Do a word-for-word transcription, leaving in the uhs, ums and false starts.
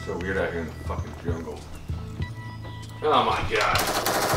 So weird out here in the fucking jungle. Oh my god.